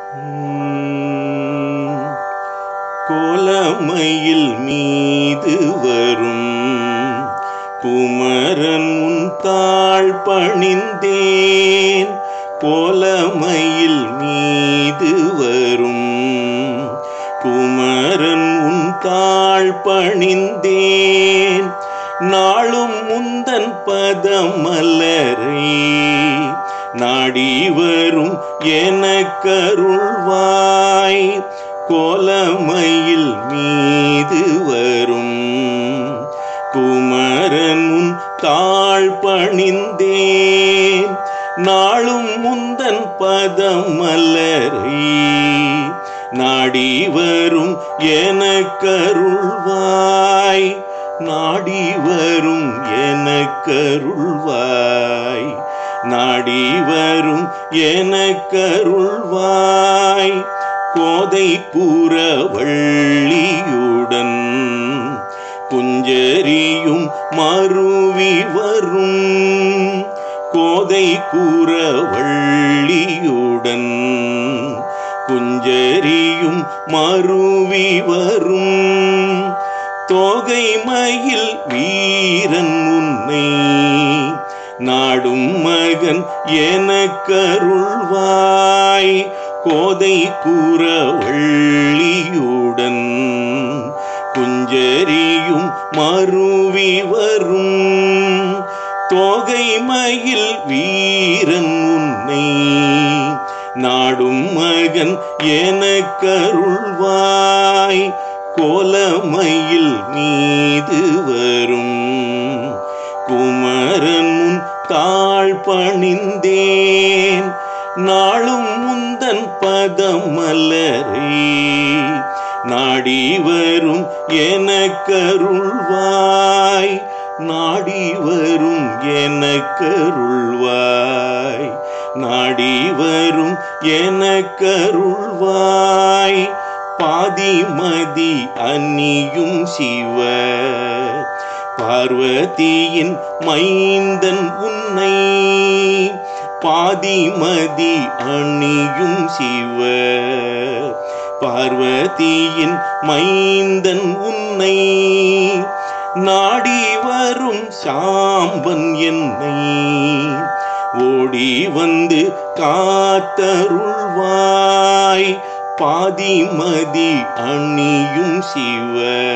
கோலமயில் மீது வரும் குமரன் உன் தாழ் பணிந்தேன். கோலமயில் மீது வரும் குமரன் உன் தாழ் பணிந்தேன். நாளும் முந்தன் பதமலரை நாடி வரும் எனக்கருள்வாய். கோலமயில் மீது வரும் குமரன் உன் தாழ் பணிந்தேன். நாளும் முந்தன் பதமலரை நாடி வரும் எனக்கருள்வாய். நாடி வரும் எனக்கருள்வாய். நாடி வரும் எனக்கருள்வாய். கோதை புறவள்ளியுடன் குஞ்சரியும் மருவி வரும். கோதை புறவள்ளியுடன் குஞ்சரியும் மருவி வரும். தோகை மயில் வீரன் உன்னை நாடும் மகன் எனக்கருள்வாய். கோதை புறவள்ளியுடன் குஞ்சரியும் மருவி வரும். தோகை மயில் வீரன் உன்னை நாடும் மகன் எனக்கருள்வாய். கோலமயில் மீது வரும் குமரன் உன் தாழ் பணிந்தேன். நாளும் முந்தன் பதமலரை நாடி வரும் எனக்கருள்வாய். நாடி வரும் எனக்கருள்வாய். நாடி வரும் எனக்கருள்வாய். பாதிமதி அணியும் சிவ பார்வதியின் மைந்தன் உன்னை. பாதிமதி அணியும் சிவ பார்வதியின் மைந்தன் உன்னை. நாடி வரும் சாம்பன் என்னை ஓடி வந்து காத்தருள்வாய். பாதிமதி அணியும் சிவ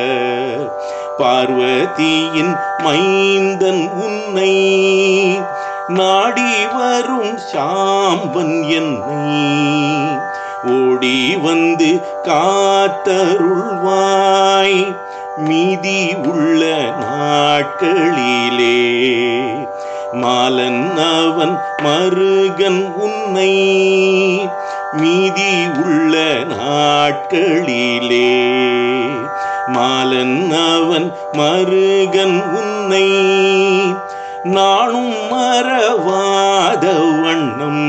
பார்வதியின் மைந்தன் உன்னை. நாடி வரும் சாம்பன் என்னை ஓடி வந்து காத்தருள்வாய். மீதி உள்ள நாட்களிலே மாலன் அவன் மருகன் உன்னை. மீதி உள்ள நாட்களிலே மாலன் அவன் மருகன் உன்னை. நானும் மறவாத வண்ணம்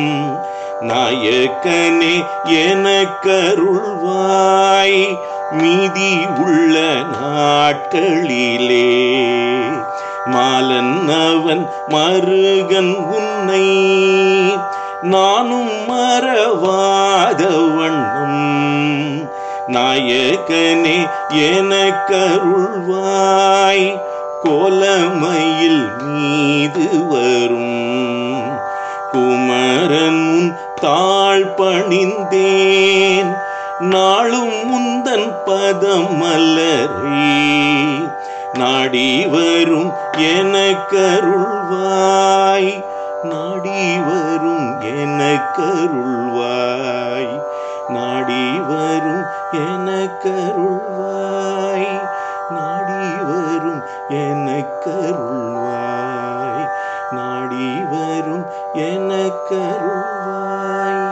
நாயக்கனே எனக்கருள்வாய். மீதி உள்ள நாட்களிலே மாலன் அவன் மருகன் உன்னை. நானும் மறவாத வண்ணம் நாயக்கனே எனக்கருள்வாய். கோலமயில் மீது வரும் குமரன் உன் தாழ் பணிந்தேன். நாளும் முந்தன் பதமலரை நாடி வரும் எனக்கருள்வாய். நாடி வரும் எனக்கருள்வாய். நாடி வரும் எனக்கருள்வாய். நாடி வரும் எனக்கருள்வாய். நாடி வரும் எனக்கருள்வாய்.